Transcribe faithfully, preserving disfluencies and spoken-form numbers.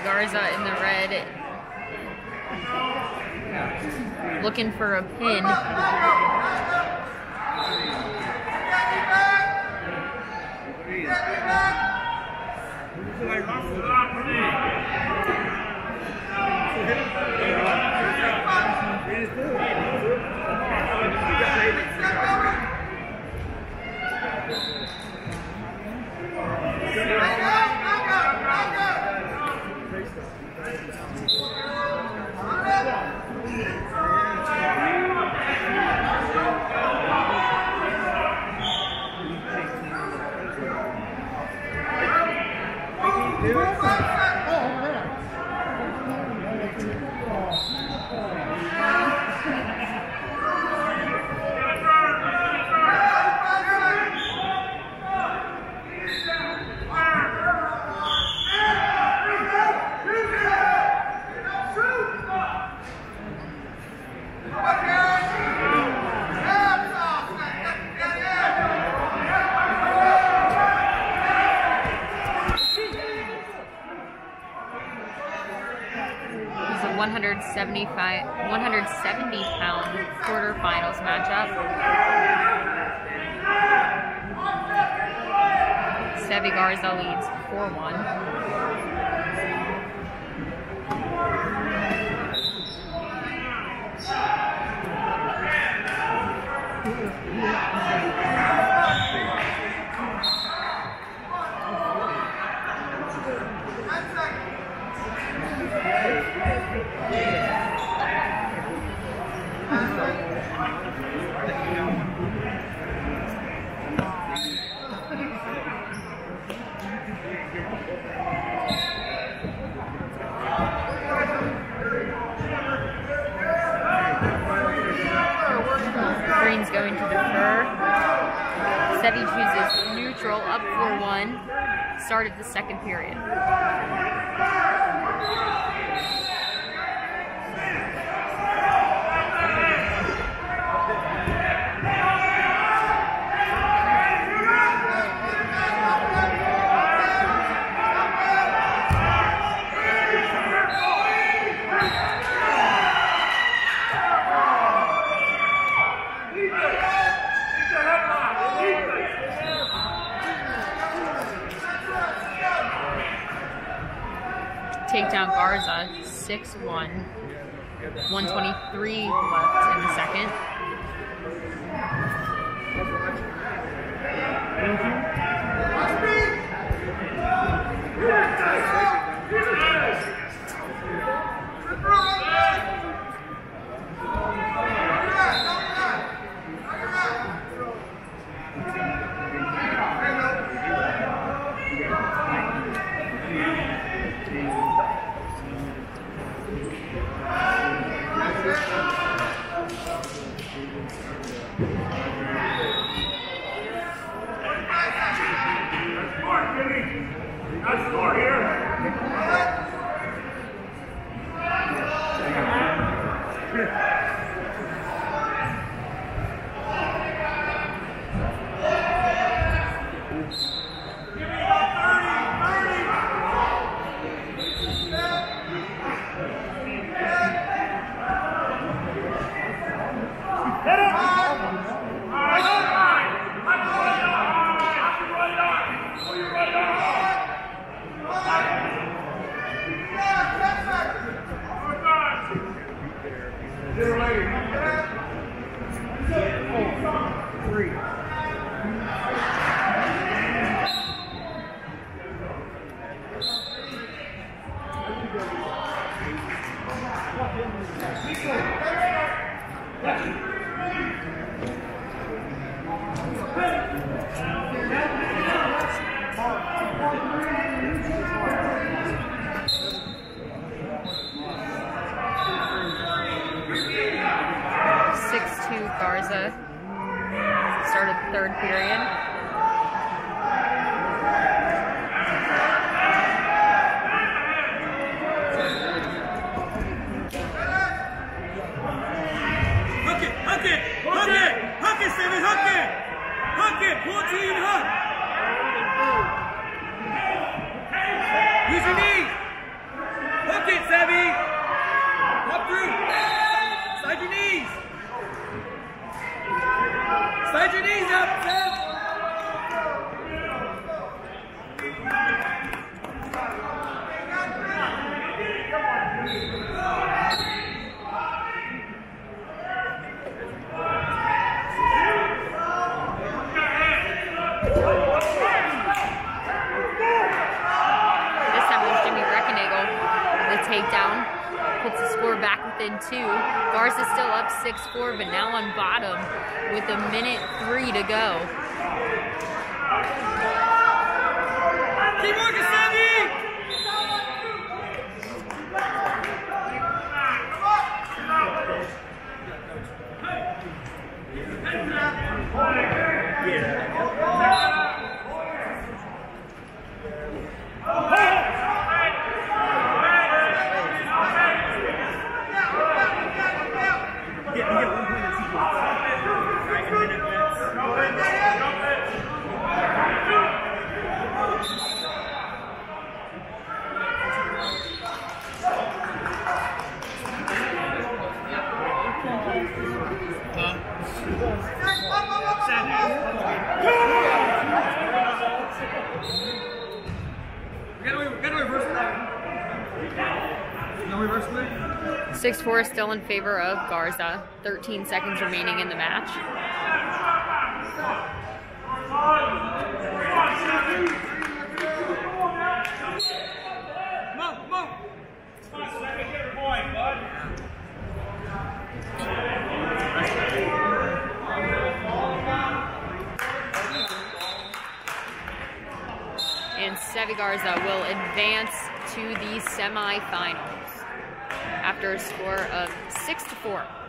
Garza in the red, looking for a pin. one seventy-five, one seventy pound quarterfinals matchup. Sevi Garza leads four one. Green's going to defer. Sevi chooses neutral, up four one. Started the second period. Takedown Garza, six one. one twenty-three left in the second. six two Garza. Started the third period. Hook it, hook it, hook it, hook it, Sevi, hook it, hook it, fourteen, hook. Use your knee. back within two. Garza still up six four, but now on bottom with a minute three to go. Keep working, Sammy! six four is still in favor of Garza. thirteen seconds remaining in the match. Come on, come on. And Sevi Garza will advance to the semifinals after a score of six to four.